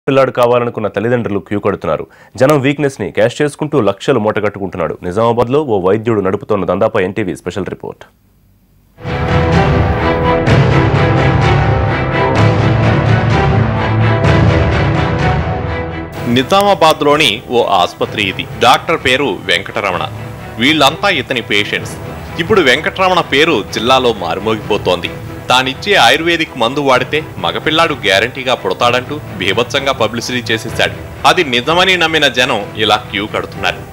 పిల్లాడు కావాలనుకున్న తల్లిదండ్రులు క్యూ కడుతున్నారు. జనం వీక్నెస్ ని క్యాష్ చేసుకుంటూ లక్షలు మూటగట్టుకుంటున్నాడు. నిజామాబాద్ లో ఓ వైద్యుడు నడుపుతోన్న దందాపై ఎన్టీవీ స్పెషల్ రిపోర్ట్. నిజామాబాద్ లోని ఓ ఆసుపత్రి ఇది. డాక్టర్ పేరు వెంకటరమణ. వీళ్ళంతా ఇతని పేషెంట్స్. ఇప్పుడు వెంకటరమణ పేరు జిల్లాలో మారుమోగిపోతోంది. తానిచ్చే ఆయుర్వేదిక్ మందు వాడితే మగపిల్లాడు గ్యారంటీగా పుడతాడంటూ బీభత్సంగా పబ్లిసిటీ చేసేశాడు. అది నిజమని నమ్మిన జనం ఇలా క్యూ కడుతున్నారు.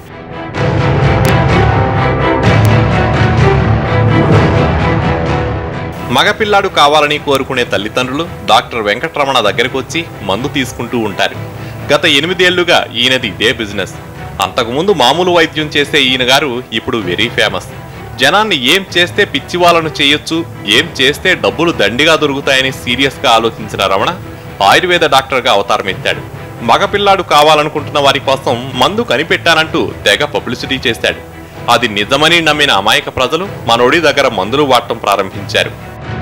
మగపిల్లాడు కావాలని కోరుకునే తల్లిదండ్రులు డాక్టర్ వెంకటరమణ దగ్గరకు వచ్చి మందు తీసుకుంటూ ఉంటారు. గత 8 ఏళ్లుగా ఈయనది ఇదే బిజినెస్. అంతకుముందు మామూలు వైద్యం చేసే ఈయన గారు ఇప్పుడు వెరీ ఫేమస్. జనాన్ని ఏం చేస్తే పిచ్చివాళ్ళను చేయొచ్చు, ఏం చేస్తే డబ్బులు దండిగా దొరుకుతాయని సీరియస్ గా ఆలోచించిన రమణ ఆయుర్వేద డాక్టర్ గా అవతారమెత్తాడు. మగపిల్లాడు కావాలనుకుంటున్న వారి కోసం మందు కనిపెట్టానంటూ తెగ పబ్లిసిటీ చేశాడు. అది నిజమని నమ్మిన అమాయక ప్రజలు మనోడి దగ్గర మందులు వాడటం ప్రారంభించారు.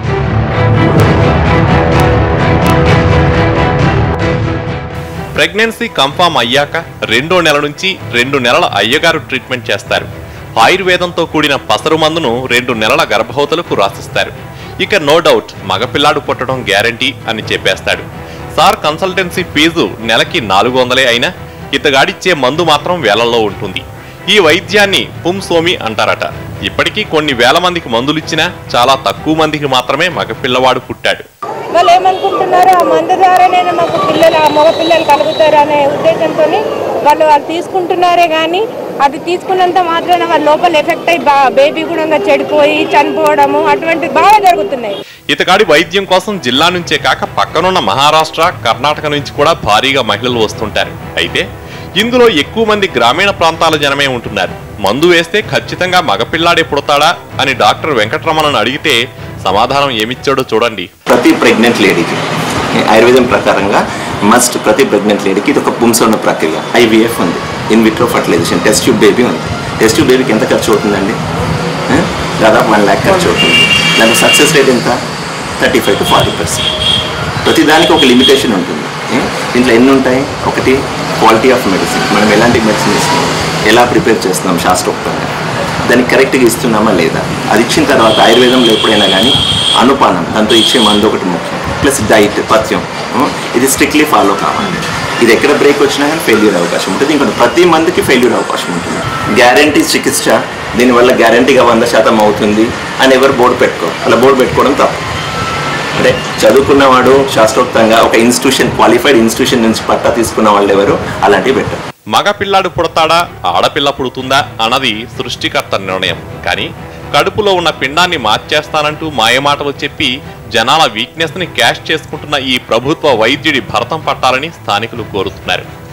ప్రెగ్నెన్సీ కన్ఫామ్ అయ్యాక 2వ నెల నుంచి 2 నెలల అయ్యగారు ట్రీట్మెంట్ చేస్తారు. ఆయుర్వేదంతో కూడిన పసరు మందును 2 నెలల గర్భవతులకు రాసిస్తారు. ఇక నో డౌట్ మగపిల్లాడు పుట్టడం గ్యారంటీ అని చెప్పేస్తాడు. సార్ కన్సల్టెన్సీ ఫీజు నెలకి 400 అయినా ఇతగాడిచ్చే మందు మాత్రం వేలల్లో ఉంటుంది. ఈ వైద్యాన్ని పుంసోమి అంటారట. ఇప్పటికీ కొన్ని వేల మందికి మందులిచ్చినా చాలా తక్కువ మందికి మాత్రమే మగపిల్లవాడు పుట్టాడు. వాళ్ళు ఏమనుకుంటున్నారు, ఆ మందు ద్వారానే మాకు పిల్లలు మగ పిల్లలు కలుగుతారు అనే ఉద్దేశంతో వాళ్ళు తీసుకుంటున్నారే కానీ అది తీసుకున్నంత మాత్రాన వాళ్ళ లోపల ఎఫెక్ట్ అయ్యి బేబీ కూడా చెడిపోయి చనిపోవడము అటువంటి బాగా జరుగుతున్నాయి. ఇతగాడి వైద్యం కోసం జిల్లా నుంచే కాక పక్కనున్న మహారాష్ట్ర, కర్ణాటక నుంచి కూడా భారీగా మహిళలు వస్తుంటారు. అయితే ఇందులో ఎక్కువ మంది గ్రామీణ ప్రాంతాల జనమే ఉంటున్నారు. మందు వేస్తే ఖచ్చితంగా మగపిల్లాడే పుడతాడా అని డాక్టర్ వెంకటరమణను అడిగితే సమాధానం ఏమిచ్చాడో చూడండి. ప్రతి ప్రెగ్నెంట్ లేడీకి ఆయుర్వేదం ప్రకారంగా ప్రతి ప్రెగ్నెంట్ లేడీకి ఇది ఒక పుంసోన్న ప్రక్రియ. ఐవీఎఫ్ ఉంది, in vitro fertilization, test tube baby ఉంది. టెస్ట్ ట్యూబ్ బేబీకి ఎంత ఖర్చు అవుతుందండి? దాదాపు 1 lakh ఖర్చు అవుతుంది. దానికి సక్సెస్ రేట్ ఎంత? 35 to 40%. ప్రతిదానికి ఒక లిమిటేషన్ ఉంటుంది. దీంట్లో ఎన్ని ఉంటాయి? ఒకటి క్వాలిటీ ఆఫ్ మెడిసిన్. మనం ఎలాంటి మెడిసిన్ ఇస్తున్నాం, ఎలా ప్రిపేర్ చేస్తున్నాం శాస్త్రోక్తంగా, దానికి కరెక్ట్గా ఇస్తున్నామా లేదా. అది ఇచ్చిన తర్వాత ఆయుర్వేదంలో ఎప్పుడైనా కానీ అనుపానం, దాంతో ఇచ్చే మందు ఒకటి ముఖ్యం. ప్లస్ డైట్, పథ్యం, ఇది స్ట్రిక్ట్లీ ఫాలో కావాలి. ఇది ఎక్కడ బ్రేక్ వచ్చినా కానీ ఫెయిల్యూర్ అవకాశం ఉంటుంది. ఇంకొక ప్రతి మందికి ఫెయిల్యూర్ అవకాశం ఉంటుంది. గ్యారంటీ చికిత్స, దీనివల్ల గ్యారంటీగా 100% అవుతుంది అని ఎవరు బోర్డు పెట్టుకోరు. అలా బోర్డు పెట్టుకోవడం తప్పు. అంటే చదువుకున్నవాడు శాస్త్రోక్తంగా ఒక ఇన్స్టిట్యూషన్, క్వాలిఫైడ్ ఇన్స్టిట్యూషన్ నుంచి పట్టా తీసుకున్న వాళ్ళు ఎవరు అలాంటివి పెట్టారు. మగపిల్లాడు పుడతాడా, ఆడపిల్ల పుడుతుందా అన్నది సృష్టికర్త నిర్ణయం. కానీ కడుపులో ఉన్న పిండాన్ని మార్చేస్తానంటూ మాయమాటలు చెప్పి జనాల వీక్నెస్ ని క్యాష్ చేసుకుంటున్న ఈ ప్రభుత్వ వైద్యుడి భరతం పట్టాలని స్థానికులు కోరుతున్నారు.